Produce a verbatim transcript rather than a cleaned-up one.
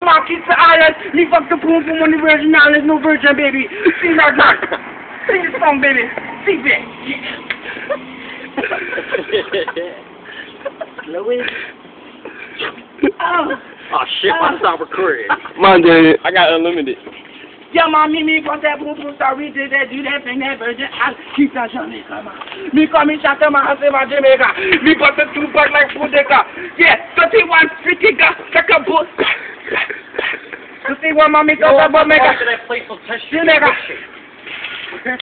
my kids to island. Me fuck the Poon from on the Virgin Islands, no virgin, baby. Sing that man. Sing the song, baby. Sing it. Louis. Oh. Oh shit, I stopped recording. Man, dude. I got unlimited. Yeah, man, me, me, got that boom, boom, start reading that, do that thing, that virgin, and keep that Jamaica, man. Me come in Santa Man, I say my Jamaica. Me got the two back like Bodega. Yeah, thirty-one, fifty, take a boat. You see what, man, me got that, but make a... That place will touch Jamaica.